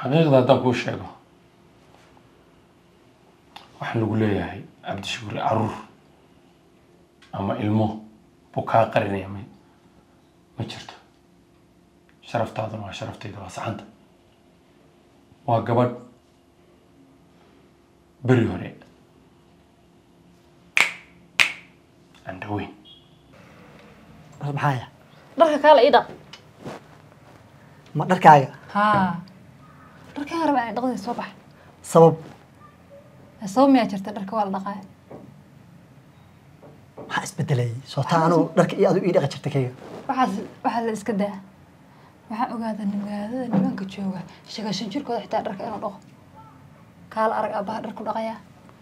حقيقة هذا كل شيء waxaan lagu leeyahay Cabdishakuur caruur ama ilmo buu ka qarinaya ma jirto sharaftaaduna waa sharaftayda waa saxanta waa gabadh beri hore andawin maxaya dharka kala ida ma dharkaaga dharkaaga rabaa in dhaqday soo bax sabab miyaa jirta dharka waa la dhaqay waxa isbedelay soo taano dharka iyo adu ii dhaqay jirta kayga waxa la iska daa waxa ogaada nimanka jooga shagashan jirkooda xitaa dharka inuu dhaqo kala arag abaha dharku dhaqaya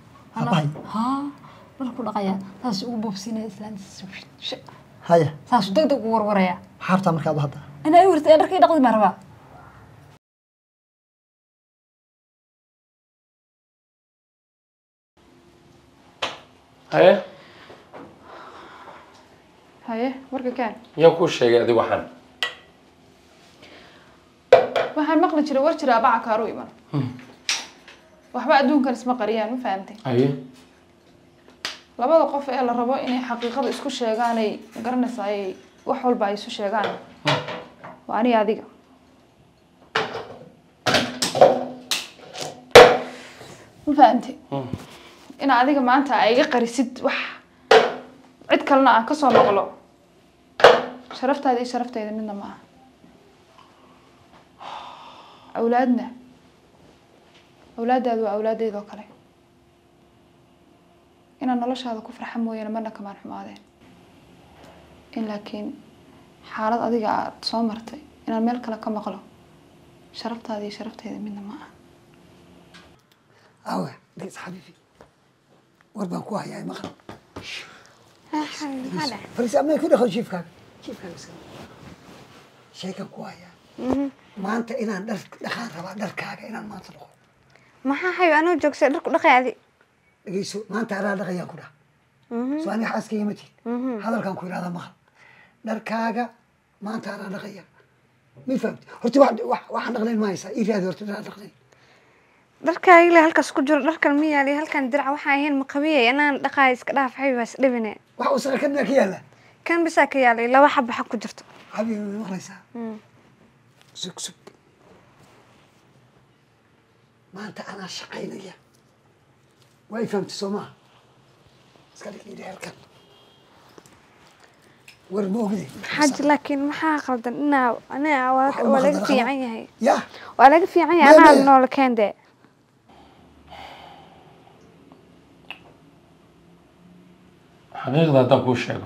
dharku dhaqaya taas ugu boobsinay islaantiisa haya saas degdeg ugu warwaraya xaarta markaad u hadda inay wartay dharka ii dhaqdi ma rabaa haye warka kaan yaa ku sheegay adigu waxaan maqli jiray war jira abaca kaaru iman waxba adduunkan isma qariyaan ma fahamtay labada qof ee la rabo inay xaqiiqada isku sheegaan ay garanaysaa wax walba ay isu sheegaan waa ani adiga ma fahamtay in adiga maanta ay iga qarisid wax cid kalena aan ka soo noqlo sharaftaada iyo sharaftayda midna ma aha awlaadaadu waa awlaadeedoo kale inaan noloshaada ku farxa mooyaane marna kamaan xumaadeen in laakiin xaalad adiga aad soo martay inaan meel kale ka maqlo sharaftaada iyo sharaftayda midna ma aha awe dhis xabiibi war baan ku hayaa maqal فريسة ما يكون ياخذ شيفك شيكا كوايا ما أنت إنا دخان ربع دركاك إنا ما تدخل ما حيو أنا جوكس دقي هذه جيسو ما أنت على دقيا كذا سو أنا حاسس كيمتي هذا كان كوير هذا مخل دركاك ما أنت على دقيا مين فهمت هرتي واحد دقلين ما يسا إيه هذا هرتي دقلين dharkaaga ilaa halkaas ku jiro dharkan ma yaali halkan dirca waxa ahayn ma qabiyay inaan dhaqaay iska dhaaf xaybas dhibine waxa uu saxan ka yaala kan bisa ka yaali laba xabba xaq ku jirto habibi ma maqlaysa sug maanta ana shaqaynaya way fahamtay Soomaa iska dhigay halkan war ma ogdi xaj laakiin maxaa qaldan ana waa laga fiican yahay ya waa laga fiican yahay ana nool keende حقيقة هذا كل شيء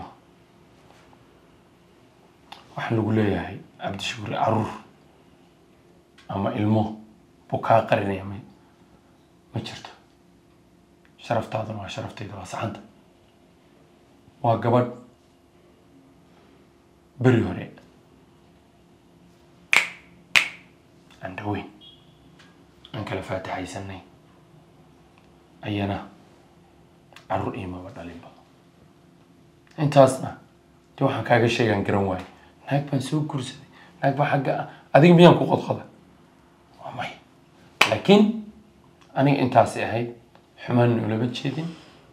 waxaan lagu leeyahay Cabdishakuur caruur ama ilmo buu ka qarinaya ma jirto sharaftaaduna waa sharaftayda waa saxanta waa gabadh beri hore andawin aan kala faataxaysanay ayana caruur iimaba dhalinba intaasna dee waxaan kaaga sheegan garan waayo naag baan soo guursaday naag baa xagga adiga miyaan ku qodqoda waa may laakiin aniga intaasay ahayd xumaan ulama jeedin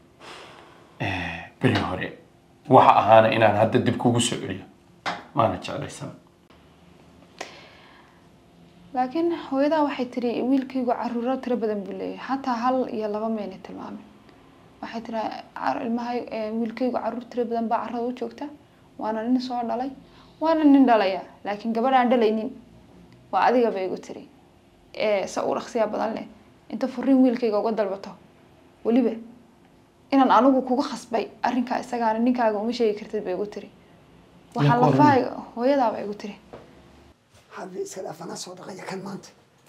beri hore waxa ahaana inaan hadda dib kugu soo celiyo maana jeclaysan laakiin hooyadaa waxay tiri wiilkaygu caruuro tiro badan buu leeyahay xataa hal iyo laba mayna tilmaamin waxay tiri ilmahay wiilkaygu caruur tiro badan baa carrada u joogta waana nin soo dhalay waana nin dhalaya laakiin gabadh aan dhalaynin waa adiga bay igu tiri sa u dhaqsiya badan leh inta furiin wiilkayga uga dalbato waliba inaan anigu kugu khasbay arrinka isagaana ninkaaga uma sheegi kartid bay igu tiri waxaa la fahay hooyadaa bay igu tiri حبي سلف أنا صوت غير كان مانت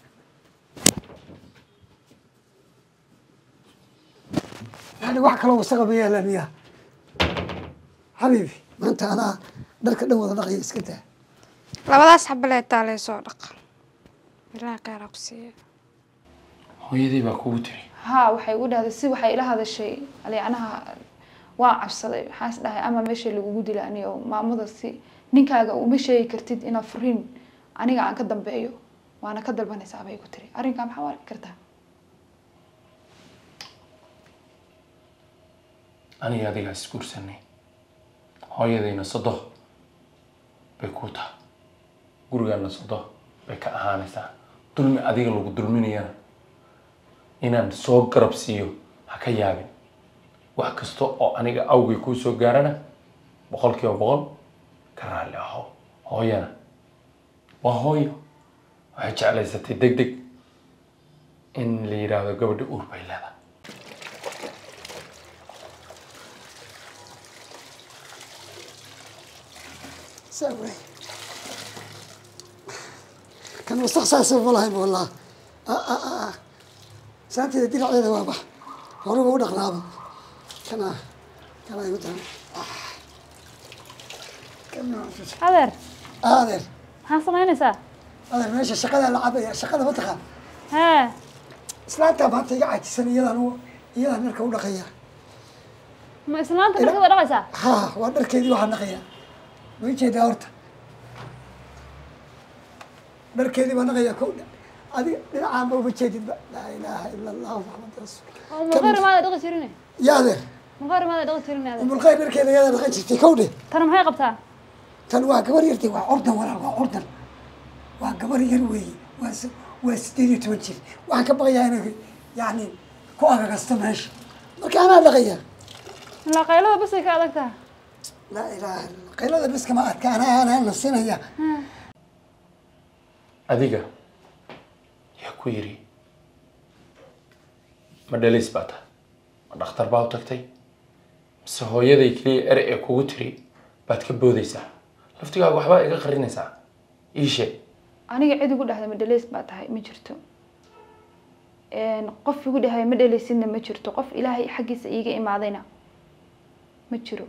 يعني واحد لو استغرب بيا لمياه حبيبي ما أنت أنا درك دو ضغي اسكته labadaas xabba la taalay soo dhaq ilaa qaar aqsiya hooyadii baa kugu tiri ها waxay ugu dhahday si waxay ila hadashay aleecanaha waa cabsaday waxaas dhahay ama meesha lagu dilaaniyo maamada si ninkaaga uma sheegi kartid ina furiin aniga aan ka dambeeyo waana ka dalbanaysaa bay ku tiri arrinkaa maxaa u arki kartaa aniga adiga isguursanay hooyadayna sodo bay ku tahay gurigaana sodo bay ka ahaanaysaa dulmi adiga lagu dulminayana inaan soo garab siiyo ha ka yaabin wax kasta oo aniga awgay kuu soo gaarana 100% ka raalli aho hooyana waa hooyo waxay jeclaysatay degdeg in la yiraahdo gabadha uur bay leedahay سوي كان مستخصص والله والله سانتي دير عليه واضح هروب ودا قلابه كان يقول كان adeer هذا maxaa samaynaysaa هذا ماشي شقده لعبه شقده ما تخان hee islaanta baanta iga cajisan iyadan marka u dhaqaya ma islaanta dharkada dhaqaysaa ha waa dharkeedii waxaan dhaqayaa way jeedaa horta dharkeedii baan dhaqayaa kow adiga dhinacaan ba uma jeedidba laa ilaaha ila allah muxamad rasuul maqaar maada dhaqi jirine yaa adeer maqaar maada dhaqi jirine adeer umulkhayr dharkeeda iyada dhaqan jirtay kowdhe tan maxay qabtaa tan waa gabar yartay waa curdan walaal waa curdan waa gabar yar weeye waa 18 jir waxaan ka baqayaa inay yani ku agagasto meesha marka anaa dhaqayaa ilaa qaylada basay ka adag tahay laa ilaaha illa qaylada bas kama adka anaa nasinaya adiga yaa ku yiri ma dhalays baa tahay ma dhakhtar baa u tagtay mise hooyaday keliya ere ee kugu tiri baad ka boodaysaa laftigaaga waxbaa iga qarinaysaa ii sheeg aniga cid igu dhahday ma dhaleys baa tahay ma jirto qof igu dhahay ma dhaleysidna ma jirto qof ilaahay xaggiisa iiga imaadayna ma jiro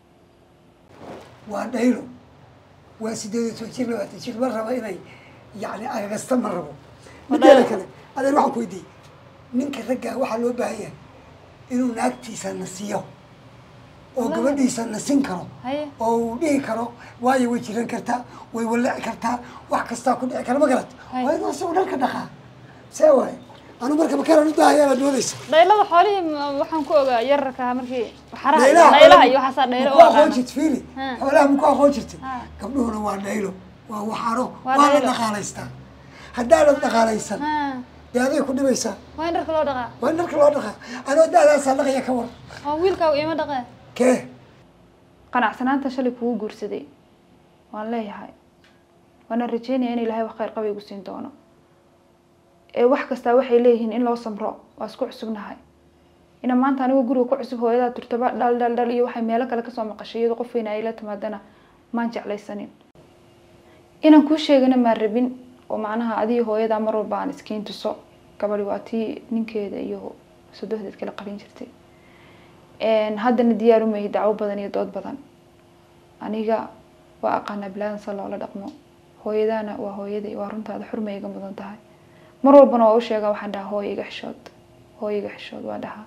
waa dhaylo waa 18 jir 20 jir ma raba inay yani agagasta ma rabo mideeda kale adeer waxaan ku weydiiyey ninka ragga waxaa loo baahan yahay inuu naagtiisa nasiyo oo gabadhiisa nasin karo oo uu dhihi karo waayo way jiran kartaa way walaci kartaa wax kastaa ku dhici kara ma garat waa inuu isagu dharka dhaqaa see waay anu marka makaran u baahayaa baad moodaysa dhaylada xoolihii waxaan ku ogaa yararka markii dhaylaha iyo waxaasaa dhaylo u aqoon jirta fiili xoolaha muku aqoon jirtay gabdhuhuna waa dhaylo waa waxaro waa la dhaqaalaystaa haddaa la dhaqaalaysan dee aday ku dhibaysaa waa in dharka loo dhaqaa waa in dharka loo dhaqaa anoo daadaasaa dhaqaya ka war waa wiilkaagu iima dhaqee kee qanacsanaanta shalay kugu guursaday waan leeyahay waana rajeynaya in ilaahay wax khayr qaba igu siin doono wax kasta waxay leeyihiin in loo samro waa isku cusubnahay ina maanta anigu guriga ku cusub hooyada turtaba dhal iyo waxay meelo kale ka soo maqashay iyadoo qof weyn ay la timaadana maan jeclaysanin inaan ku sheegana ma rabin oo macnaha adii hooyada mar walba aan iskiin tuso gabadhi waa tii ninkeeda iyo saddexdeed kala qabin jirtay haddana diyaar uma yahay dacwo badan iyo dood badan aniga waa aqaana bilaan sa loola dhaqmo hooyadana waa hooyaday waa runtaada xurmayga mudan tahay mar walbana waa u sheegaa waxaan dhahaa hooyiga xishood waa dhahaa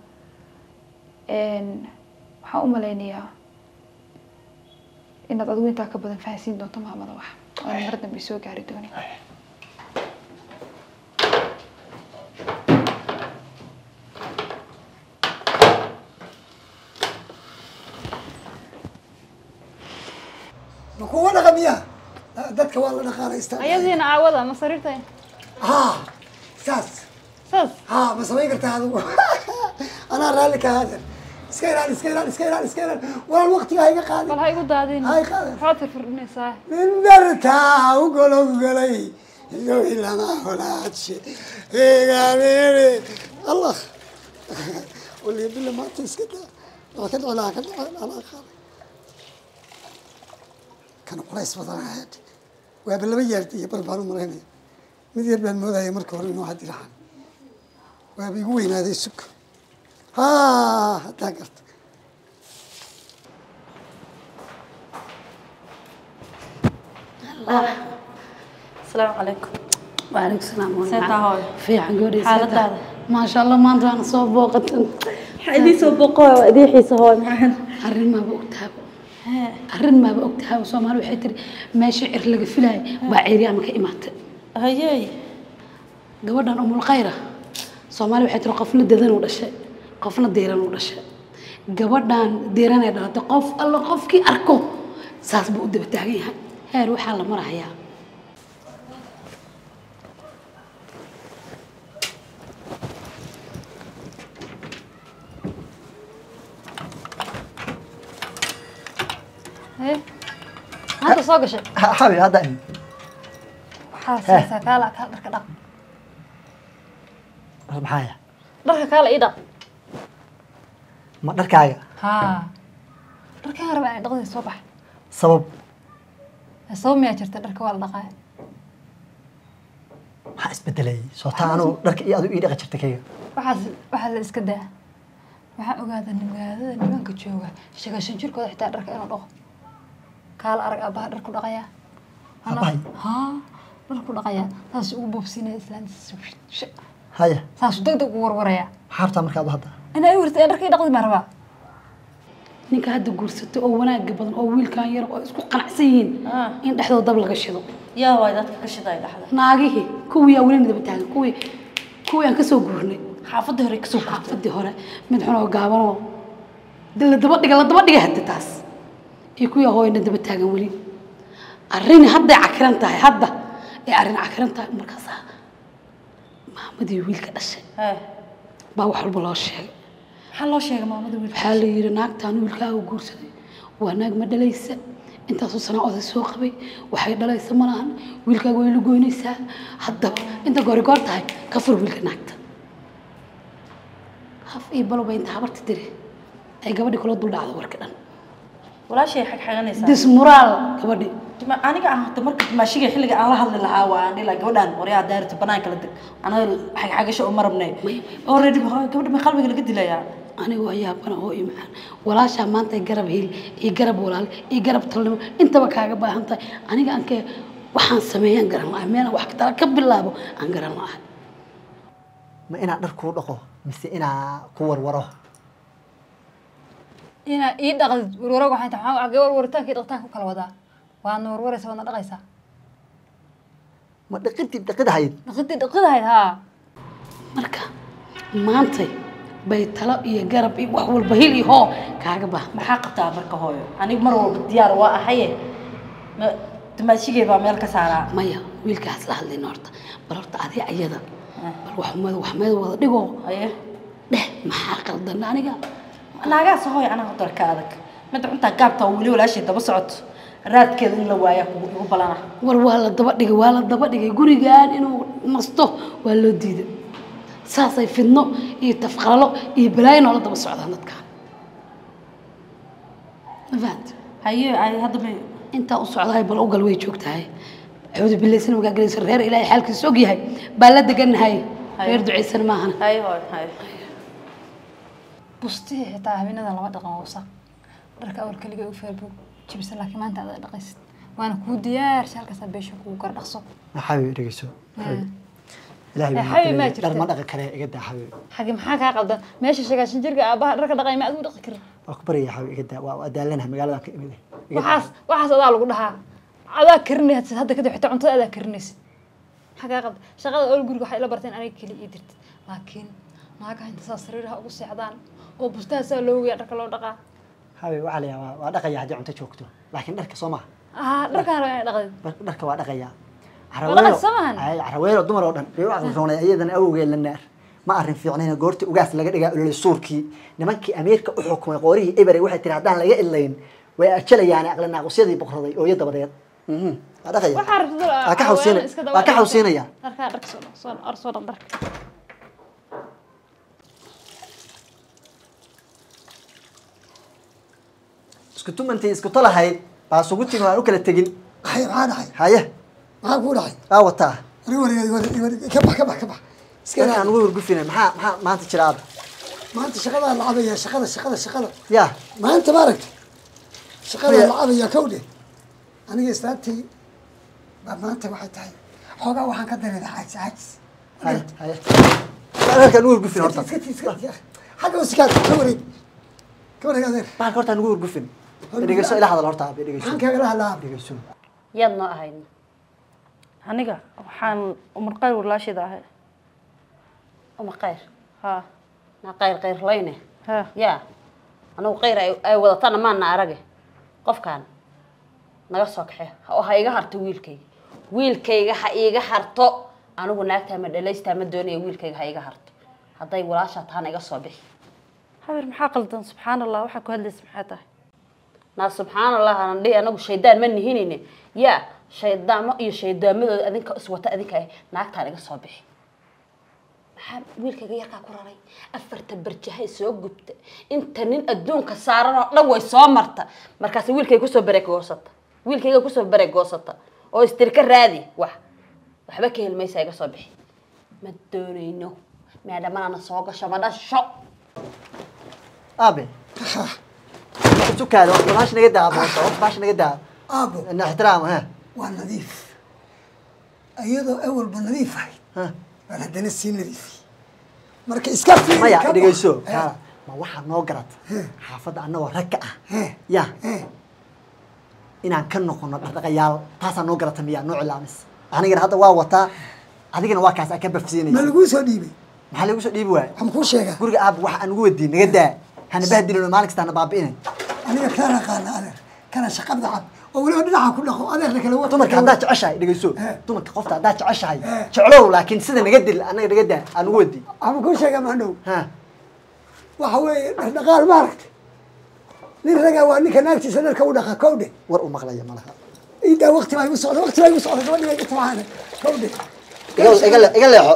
waxaan u malaynayaa inaad adigu intaa ka badan fahansiin doonto maamada wax oona mar dambe soo gaari doonin makuwa dhaqamiya dadka waa la dhaqaalaystaa ayadiina aawada ma sariirtay ها ساس ها ما سوي قلت هذا انا رالك هذا اسكيران ولا الوقت هاي قاعد bal hay igu daadin هاي قاعد waxaad firfirnaysaa من درتها وقولي لو الا ما هناك شيء الله واللي بالله ما تسكت لو كدعو لها كدعو انا كانوا قريش وضعت وقبل ما يجي بربروا مريني mid yar baan moodaya marka hore inuu haddi lahaan waaba igu weynaaday sug haddaa garta السلام عليكم وعليكم السلام سيتا هوي في عن حالة ما شاء الله ما أنا صوب بوقت حدي سوبقة وأدي حيس هوي معهن أرن ما بوقتها أرن ما بوقتها وصومال وحيتر ما شعر لقى فيلاي بعيري أنا كإمات هياي gabadhan umul khayra Soomaali waxay tiri qofna dadan u dhashay qofna deeran u dhashay gabadhan deeran ay dhalatay qof alla qofkii arko saas buu u daba taagan yahay heer waxa la marayaa هذا صاق شيء حبيبي هذا إيه حاسس كالا كالا كذا maxaya dharka kala ida ma dharkaaga ha dharka raba ay dhaqday soo bax sabab miyaa jirta dharka waa la dhaqay maxaa isbedelay soo taanu dharka iyo adu ii dhaqi jirtay kayga waxa la iska daa waxaan ogaaday magaalada nimanka jooga shagashan jirkooda xitaa dharka inuu dhaqo kala arag abaha dharku dhaqaya ha dharku dhaqaya taas ugu boobsinay islaantiisa haya saas degdeg ugu warwaraya xarta markaad hadda inay wartay dharkii dhaqdi ma raba ninka hadda guursato oo wanaag badan oo wiilkan yar oo isku qanacsan yihiin in dhaxdooda dab laga shido yaa way dadka ka shiday dhaxda naagihi kuwii yaa weli midaba taagan kuwii aan ka soo guurnay xaafadii hore ka soo guurtay xaafadii hore mid xun oo gaaban oo la daba dhiga hadda taas iyo kuwii hooyna daba taagan weli arrin hadda cakiran tahay hadda ee arrin cakiran tahay markaas maamadii wiilka dhashay baa wax walba loo sheegay maxaa loo sheegay maamadii wiilka waxaa la yiri naagtaan wiilkaaga guursaday waa naag ma dhalaysa intaasoo sana oday soo qabay waxay dhalaysa ma lahan wiilkaaga way la goynaysaa haddaba inta goor tahay ka fur wiilka naagta haf iyo balba inta habarta tiri ay gabadhi kula dul dhacdo warka dhan walaashay xaganaysaa dismoral gabadhi aniga ahta marka maashiga xilliga aan la hadli lahaa waa dhila gabadhan wariyaa daarta banaanka la dig anaga xagasho oo marabnay already gabadha ma qalbiga laga dilayaa aniga waa yaabana oo imaan walaasha maanta garab hil iyo garab walaal iyo garab talnimo intaba kaaga baahan tahay aniga aan ka waxaan sameeyaan garan lahaa meel wax ka bilaabo aan garan lahaa ma ina dhar ku dhaqo mise ina ku warwaro ina ii dhaqad warwaro waxay tahay waxa warwaritaanka dhaqtaan ku kala wadaa waan warwaraysa wana dhaqaysa ma dhaqidahayd dhaqidahayd ha marka maanta bay talo iyo garab iyo wax walba hil iyo hoo kaaga baahan maxaa qabtaa marka hooyo aniga mar walba diyaar waa ahaye maashigay baa meel ka saaraa maya wiilkaas la hadlayna horta bal horta adiga ayada bal wax meel wada dhigo dheh maxaa qaldan aniga naagaas hooyo anaga darka adag mid cunta gaabta wali walaashay daba socoto raadkeeda in la waaya kugu balana war waa la daba dhigay gurigaan inuu nasto waa loo diiday saasay fidno iyo tafqalo iyo balaayin oo la daba socdaan dadka mafahant haye ay hadda inta u socdaay bal u gal way joogtahay awoodo bilaysan uga galaysan reer ilaahay xalkiisa og yahay baa la deganahay reer duceysan maahan haye haye busti xitaa habeenada lama dhaqan wasaq dharka awal kaliya u Facebook jibsan laakiin maanta aad dhaqaysid waana ku diyaar halkaas beesho ku gar dhaqso xabiib dhageyso ilaahay ma jirto dhar ma dhaqan kare iga daa xabiib xaqi maxaa ka qaldan meesha shagashan jirka aabaha dharka dhaqay ma aad u dhaqi karin waa ku bariya xabiib iga daa waa daalanahay magaalada ka imid waxaas adaa lagu dhahaa adaa karinaysid hadda kadib xitaa cuntada adaa karinaysid maxaa ka qaldan shaqada ool guriga waxay la barteen aniga kaliya ii dirtay laakiin naagaha inta saas sariiraha ugu seexdaan oo bustaha loo weeyaa dharka loo dhaqaa حبيبي وعلي وادقيا هدي عمت جوجتو لكن درك سوما درك انا دقيت درك وادقيا عرويل دمر ودن بيو عقل رونا ايدن اوغي لنار ما ارين فيعنينا غورتي اوغاس laga dhigaa ulul suurki nimankii ameerika u xukumay qoorihii ibari waxay tiraadaan laga ilayn way ajalayaan aqlana qosyadii boqorday oo yada badeed adaqaya ka xawsiinaya darka soo arso darka isku tumantay isku talahayd baa sugu tiin waan u kala tagin hay maana haye ma ku dhahay wata ka bax iska aan ugu wargufinay maxaa maanta jiraad maanta shaqada la cabaya shaqada ya maanta baaragta shaqada la cabaya kawde aniga istaagtay ba maanta waxay tahay xoogaa waxaan ka dareemaa caajis haye halkan ugu wargufin horta xagga usikaad ka wareeg adeer baan horta ugu wargufin dhigayso ila hadal horta dhigayso aan kaaga hadlaa yaad noo ahayn aniga waxaan umar qayr walaashida ahay uma qayr ها na qayr layne ها yaa anagu qayr ay wadatana maana arage qofkan naga soo kaxee oo ha iga harto wiilkayga ha iga harto anigu naagta ma dhaleystaa ma doonayo wiilkayga ha iga harto hadday walaasha taana iga soo bixi حبير maxaa qaldan subxaan allah waxa ku hadlaysa maxay tahay na subxaan allah aan dhii anagu shaydaan ma nihinine yaa shaydaamo iyo shaydaamadooda adinka iswata adinka naagtaan iga soo bixi maxaa wiilkayga yarkaa ku raray afarta barjahay soo gubta inta nin adduunka saaran oo dhan way soo marta markaas wiilkayga kusoo bareegoosata oo istirka raadi waxba ka helmaysa iga soo bixi ma doonayno maadaamana soo gasho ma dhasho aabe sukaada wax naga daabo wax naga daabo aabo ana ixtiraam ha waa nadiif ayadoo awal ba nadiif ahay wala hadana sii nadiif marka iska fiiri maya dhigayso ma waxa noo garata xaafada annagoo rag ah ya inaan ka noqono dhaqayaal taasa noo garata miya noo cilaamis anigana hadda waa wataa adigana waa kaas ka bafsiinay ma lagu soo dhiibay maxaa lagu soo dhiibi waay waxaan ku sheegaa guriga aab waxa aan ugu wadiin naga daa hana bahdilino maalin kasta na baabi'inay aniga kana qaana adeer kana shaqada cab oo waliba dhinaca ku dhaqo adeerna kala wada dumarka haddaad jeceshahay dhegayso dumarka qofta haddaad jeceshahay jeclow laakiin sida naga dil anaga naga daa aan ugu wadi waxaan ku sheegaa maandhow waxa weeye dhaqaal ma aragtay nin ragaa waa ninka naagtiisa dharka u dhaqa kowdhe war u maqlaya malaha inta waqti baa igu socda gabadhi bay tawaana kowdhe iga leexo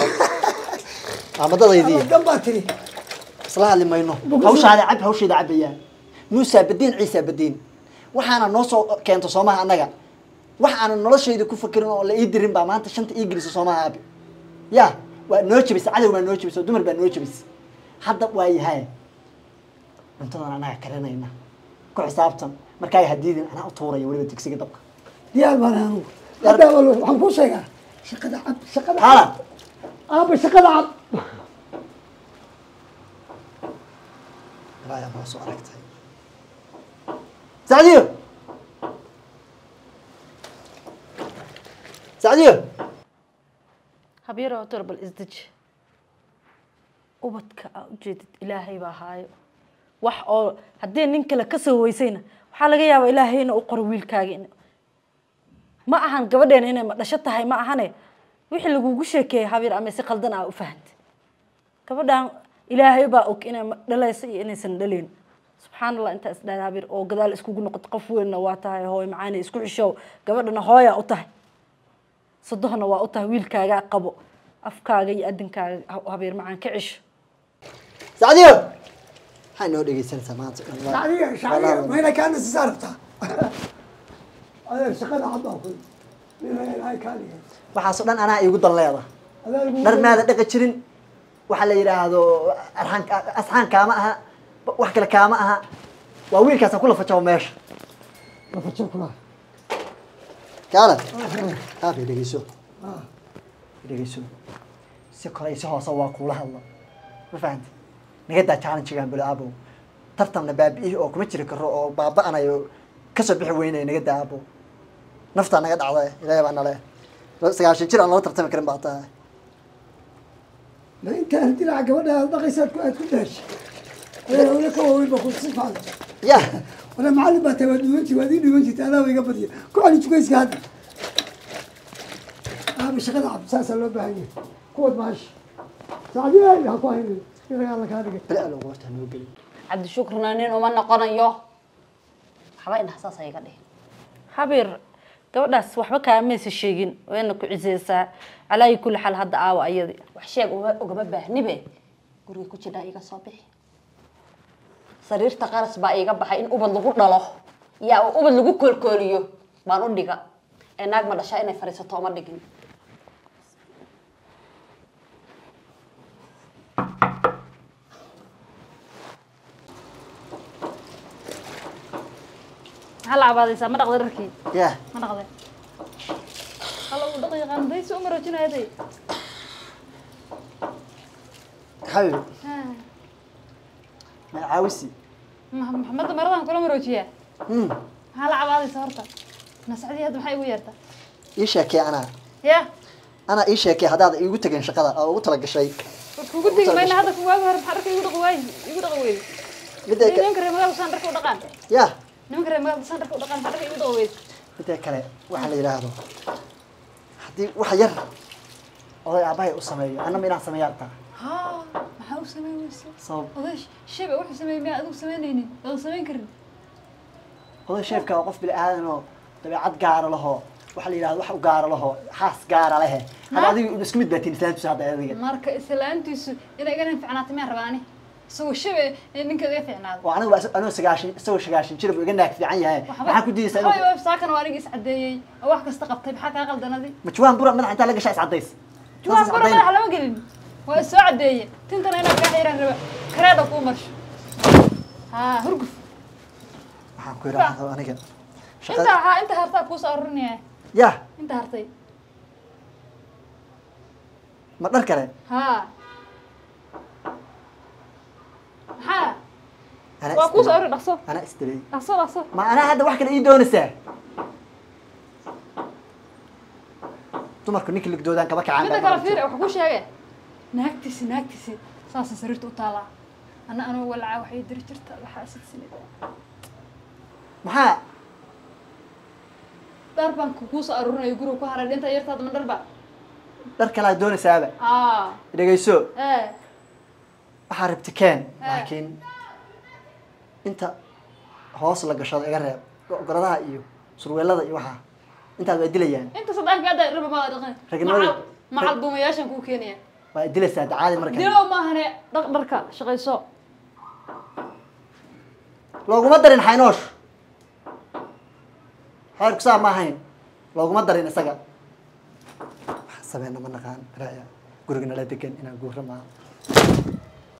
amadadaydii dambaa tiri isla hadli mayno hawsheeda cabayaan muusa badiin ciisa badiin waxaana noo soo keento soomaha annaga waxaana noloshayda ku fakirin oo la ii dirin baa maanta shanta ii gelisa soomaha aabi ya waa noo jabisa cadow baa noo jabisa dumar baa noo jabisa hadda waa yahay cuntadan annaga karinayna ku xisaabtan markaa hadiidin anaa u tuuraya weliba digsiga dabka diyaar baan anugu hadda waxaan kuu sheegaa shaqada cab hala aaba shaqada cab رايا ما سو أركتها سعديو habeero torbal isdij ubadka ujeedid ilaahay baa haayo wax oo haddii nin kale ka soo weysayna waxaa laga yaabaa ilaahay inuu u qoro wiilkaaga ma ahan gabadheena inay ma dhasho tahay ma ahane wixii lagugu sheekeeyay habeer ama si qaldan ah u fahantay gabadhan ilaahay baa og inay dhalayso iyo inaysan dhaleyn subxaanallah inta isdhaad habeer oo gadaal iskugu noqoto qof weynna waa tahay hooy macaani isku xishow gabadhana hooyaa u tahay صدقنا وقتها ويل كاجا قبو أفكاري أدن كا هبير معان كعش سعديو هاي نودي سنة سمعت سعديو ما هنا كان ساربتها هذا شغل عضو من هاي كان وحصلنا أنا يقول الله درنا هذا دقيقين وحلا يراهدو أسحان كامها وحكي كامها وويل كاسا كله فتشوا ماشي ما فتشوا كله كالا هذا دقيسو دقيسو سكر يسوع سوا كلها الله ما فهمت نقدر challenge كان بلا أبو ترتم نباب إيه أو كم تشرك الرو بابا أنا يو كسب بحوينه نقدر أبو نفط نقدر عليه لا يبان عليه بس عشان كذا أنا ترتم كريم بعطاه لا أنت أنت لا عجبنا دقيسات كلش ولا كوي بخص صفان يا ولا معلم بتودي ودي أنا ويقبضي كل شيء كويس هذا مش غدا عبد ساسا لو باهي كود ماشي سعدي هاي هاكو هاي يلا كان لا لو قلت أنا وقلي عبد الشكر نانين وما نقنا يو حبايبنا حساسة يقدر هبير gabadhaas waxba kaamaysa sheegin wayna ku ciseeysaa calaa kulli xal hadda aawa ayadi wax sheeg ugama baahnibe guriga ku jira iga soo bixi sariirta qaras baa iga baxay in ubad lagu dhalo yaa ubad lagu koolkooliyo baan u dhiga ee naag ma dhashay inay fariisato ma dhigin هلا عبادي ما نقدر نركي يا ما نقدر هلا دقيقة بيس عمره جنا هذي حبيبي ما عاوزي محمد مرضان كل مروجية هلا عبادي صورته نسعدي هذا محي ويرته إيش يا أنا يا أنا إيش يا هذا يقول تجين شقة أو تلقى شيء kugu tegi mayna hadda kuwaaga hore maxaa dharka igu dhaqo weyd midda kale nimanka reer magaalada saan dharka u dhaqaan ya nimanka reer magaalada saan dharka u dhaqaan maxaa dharka igu dhaqo weyd midda kale waxa la yiraahdo haddii wax yar oday aabahay u sameeyo anna inaan sameeyo artaa ها maxaa u sameeyay sabab oday shebe wuxuu sameeyay ma adigu sameynaynin oo sameyn karin oday sheefka waa qof bil aadan oo dabeecad gaar ah laho waxa la yiraahdo wax u gaar ah laho xaas gaar ah leh hada adigu isku mid baatiin islaantiisu hadda adiga marka islaantiisu inay garan fiicnaato ma rabaani soo shebe ninka iga fiicnaado waa anigu anoo sagaashin jir buu iga naag fiican yahay maxaa ku diidaysaa inuu way saakan waa aniga is cadeeyay oo wax kasta qabtay maxaa ka qaldanadi ma jawaan bura madax inta la gashay is cadays jawaan bura madax lama gelin waa soo cadeeyay tintana inaa ka xiran raba kareeda ku marsho ha hurguf waxaan ku yiraahdaa aniga inta hartaa ku soo arurinaya ya inta hartay ma dhar kale ha ha waa ku soo arurin dhaqso ana istirey dhaqso ma ana hadda wax kale ii doonaysaa dumarku ninkii ligdoodaan kaba kacaan midda kale fiir wax ku sheegay naagtiisi saas sariirta u taala ana walaa waxay diri jirta la xaasid sinida maxaa darban ku soo aruurinayo guriga ku haray dhinta yartaad ma dharba dhar kale aad doonaysaaba dhageyso waxaa rabti keen laakiin inta hoos la gashado iga reeb goradaha iyo surweelada iyo waxa intaad waa dilayaan inta saddex gaada raba ma dhaqan macal duumayaashan ku keenaya waa dilaysaa caadi markaa dilo ma ahane dharka shaqayso looguma darin xaynoosh xeerku saa ma ahayn looguma darin isaga wax sameeyna ma naqaan raaya guriga nala degan inaan guurra maaha